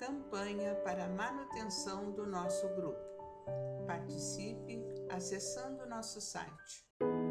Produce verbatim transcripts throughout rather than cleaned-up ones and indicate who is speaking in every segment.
Speaker 1: campanha para a manutenção do nosso grupo. Participe acessando nosso site.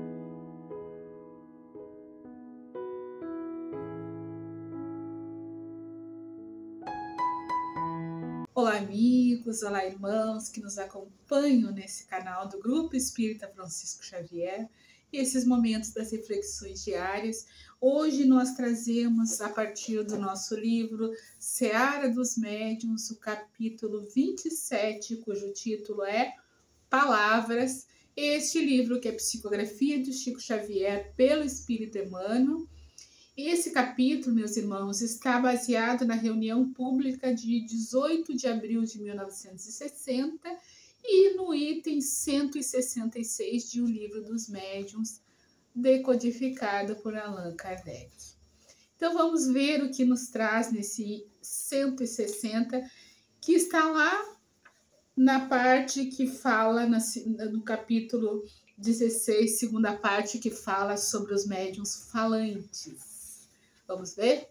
Speaker 2: Olá amigos, olá irmãos que nos acompanham nesse canal do Grupo Espírita Francisco Xavier e esses momentos das reflexões diárias. Hoje nós trazemos a partir do nosso livro Seara dos Médiuns, o capítulo vinte e sete, cujo título é Palavras. Este livro que é Psicografia de Chico Xavier pelo Espírito Emmanuel. Esse capítulo, meus irmãos, está baseado na reunião pública de dezoito de abril de mil novecentos e sessenta e no item cento e sessenta e seis de O Livro dos Médiuns, decodificado por Allan Kardec. Então vamos ver o que nos traz nesse cento e sessenta, que está lá na parte que fala, no capítulo dezesseis, segunda parte, que fala sobre os médiuns falantes. Vamos ver?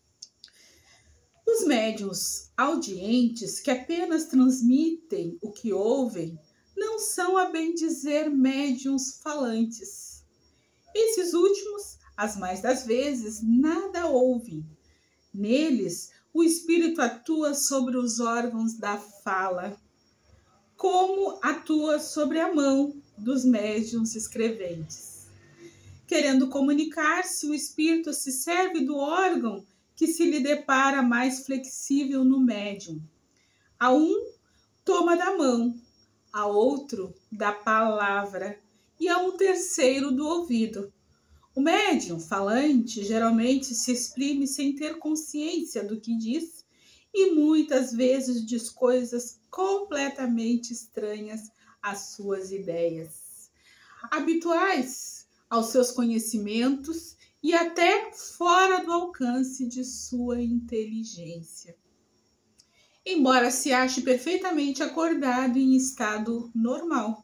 Speaker 2: Os médiuns audientes, que apenas transmitem o que ouvem, não são, a bem dizer, médiuns falantes. Esses últimos, as mais das vezes, nada ouvem. Neles, o espírito atua sobre os órgãos da fala, como atua sobre a mão dos médiuns escreventes. Querendo comunicar-se, o espírito se serve do órgão que se lhe depara mais flexível no médium. A um toma da mão, a outro da palavra e a um terceiro do ouvido. O médium falante geralmente se exprime sem ter consciência do que diz e muitas vezes diz coisas completamente estranhas às suas ideias, habituais aos seus conhecimentos e até fora do alcance de sua inteligência. Embora se ache perfeitamente acordado em estado normal,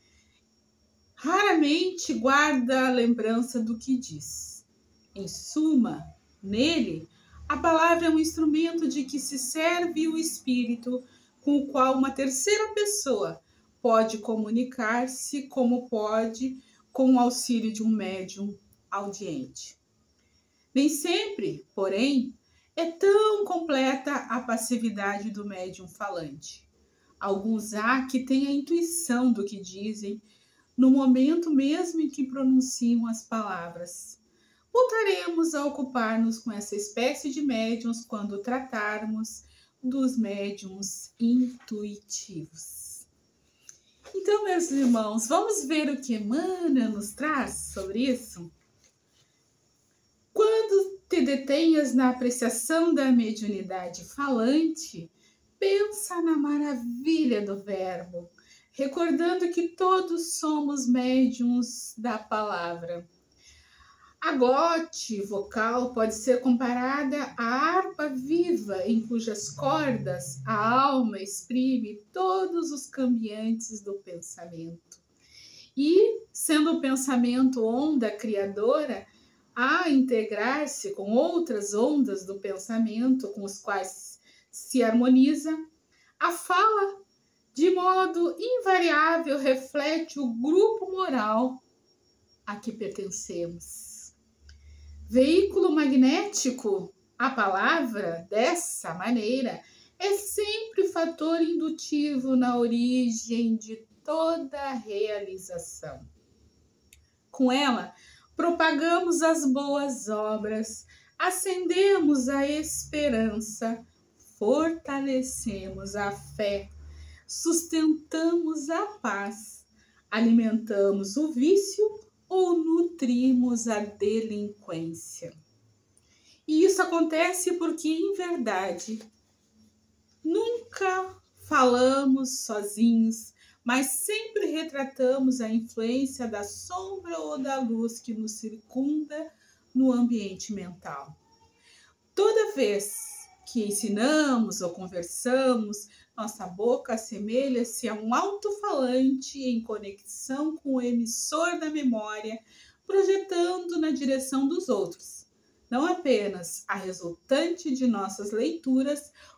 Speaker 2: raramente guarda a lembrança do que diz. Em suma, nele, a palavra é um instrumento de que se serve o espírito, com o qual uma terceira pessoa pode comunicar-se, como pode com o auxílio de um médium audiente. Nem sempre, porém, é tão completa a passividade do médium falante. Alguns há que têm a intuição do que dizem no momento mesmo em que pronunciam as palavras. Voltaremos a ocupar-nos com essa espécie de médiuns quando tratarmos dos médiuns intuitivos. Então, meus irmãos, vamos ver o que Emmanuel nos traz sobre isso? Quando te detenhas na apreciação da mediunidade falante, pensa na maravilha do verbo, recordando que todos somos médiuns da palavra. A glote vocal pode ser comparada à harpa viva em cujas cordas a alma exprime todos os cambiantes do pensamento. E, sendo o pensamento onda criadora, a integrar-se com outras ondas do pensamento com os quais se harmoniza, a fala, de modo invariável, reflete o grupo moral a que pertencemos. Veículo magnético, a palavra, dessa maneira, é sempre fator indutivo na origem de toda realização. Com ela, propagamos as boas obras, acendemos a esperança, fortalecemos a fé, sustentamos a paz, alimentamos o vício ou nutrimos a delinquência. E isso acontece porque, em verdade, nunca falamos sozinhos, mas sempre retratamos a influência da sombra ou da luz que nos circunda no ambiente mental. Toda vez que ensinamos ou conversamos, nossa boca assemelha-se a um alto-falante em conexão com o emissor da memória, projetando na direção dos outros, não apenas a resultante de nossas leituras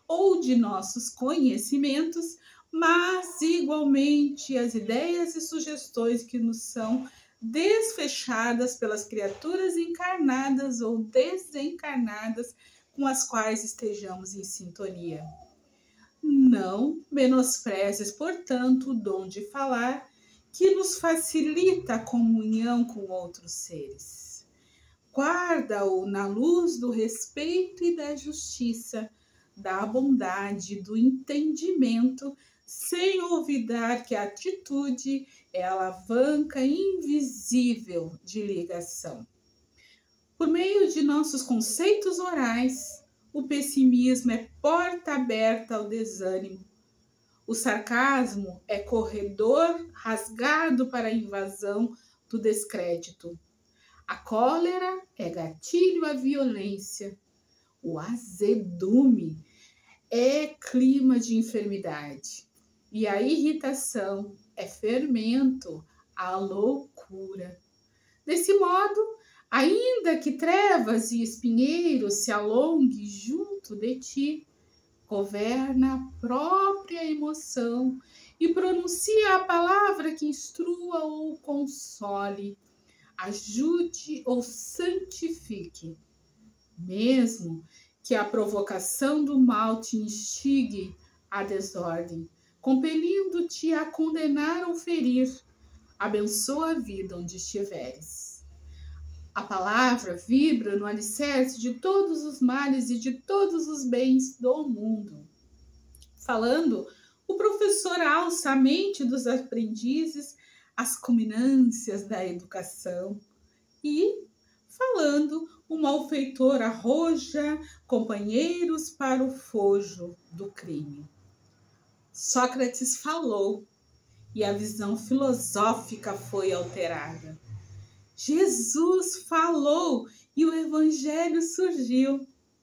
Speaker 2: ou de nossos conhecimentos, mas igualmente as ideias e sugestões que nos são desfechadas pelas criaturas encarnadas ou desencarnadas com as quais estejamos em sintonia. Não menosprezes, portanto, o dom de falar, que nos facilita a comunhão com outros seres. Guarda-o na luz do respeito e da justiça, da bondade, do entendimento, sem olvidar que a atitude é a alavanca invisível de ligação. Por meio de nossos conceitos orais, o pessimismo é porta aberta ao desânimo. O sarcasmo é corredor rasgado para a invasão do descrédito. A cólera é gatilho à violência. O azedume é clima de enfermidade. E a irritação é fermento à loucura. Desse modo, ainda que trevas e espinheiros se alonguem junto de ti, governa a própria emoção e pronuncia a palavra que instrua ou console, ajude ou santifique. Mesmo que a provocação do mal te instigue à desordem, compelindo-te a condenar ou ferir, abençoa a vida onde estiveres. A palavra vibra no alicerce de todos os males e de todos os bens do mundo. Falando, o professor alça a mente dos aprendizes às culminâncias da educação e, falando, o malfeitor arroja companheiros para o fojo do crime. Sócrates falou e a visão filosófica foi alterada. Jesus falou e o evangelho surgiu.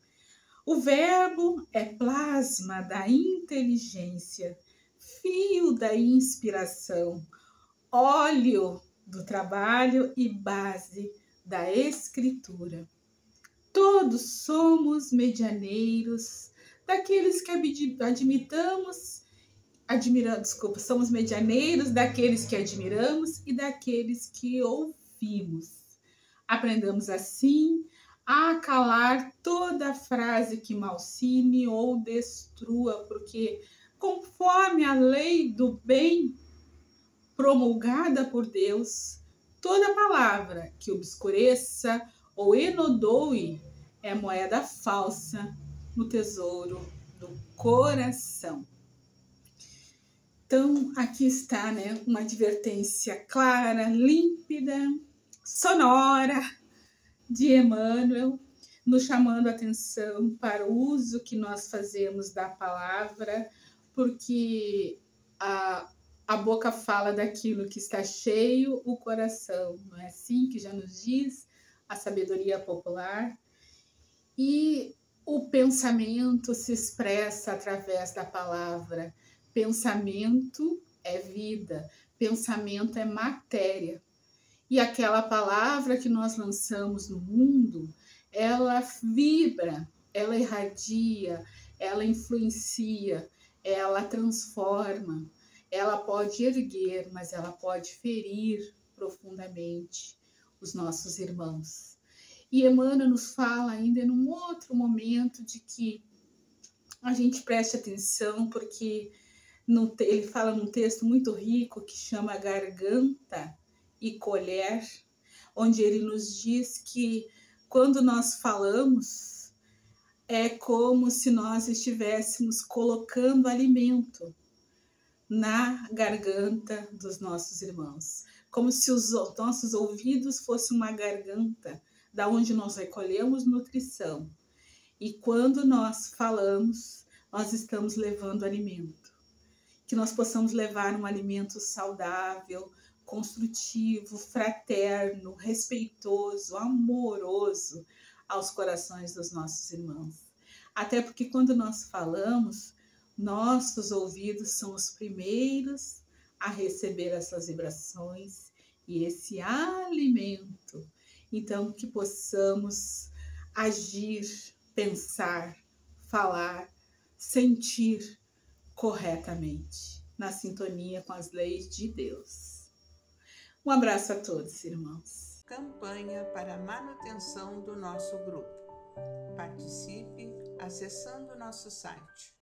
Speaker 2: O verbo é plasma da inteligência, fio da inspiração, óleo do trabalho e base da escritura. Todos somos medianeiros, daqueles que admitamos, admira, desculpa, somos medianeiros daqueles que admiramos e daqueles que ouvimos. Aprendamos assim a calar toda frase que malsine ou destrua, porque conforme a lei do bem promulgada por Deus, toda palavra que obscureça ou enodoe é moeda falsa no tesouro do coração. Então, aqui está, né, uma advertência clara, límpida, sonora de Emmanuel, nos chamando a atenção para o uso que nós fazemos da palavra, porque a, a boca fala daquilo que está cheio, o coração, não é assim que já nos diz a sabedoria popular? E o pensamento se expressa através da palavra. Pensamento é vida, pensamento é matéria. E aquela palavra que nós lançamos no mundo, ela vibra, ela irradia, ela influencia, ela transforma, ela pode erguer, mas ela pode ferir profundamente os nossos irmãos. E Emmanuel nos fala ainda num outro momento de que a gente preste atenção, porque no, ele fala num texto muito rico que chama Garganta e Colher, onde ele nos diz que quando nós falamos, é como se nós estivéssemos colocando alimento na garganta dos nossos irmãos, como se os nossos ouvidos fossem uma garganta da onde nós recolhemos nutrição. E quando nós falamos, nós estamos levando alimento. Que nós possamos levar um alimento saudável, construtivo, fraterno, respeitoso, amoroso aos corações dos nossos irmãos. Até porque quando nós falamos, nossos ouvidos são os primeiros a receber essas vibrações e esse alimento. Então, que possamos agir, pensar, falar sentir corretamente, na sintonia com as leis de Deus. Um abraço a todos, irmãos.
Speaker 1: Campanha para a manutenção do nosso grupo. Participe acessando o nosso site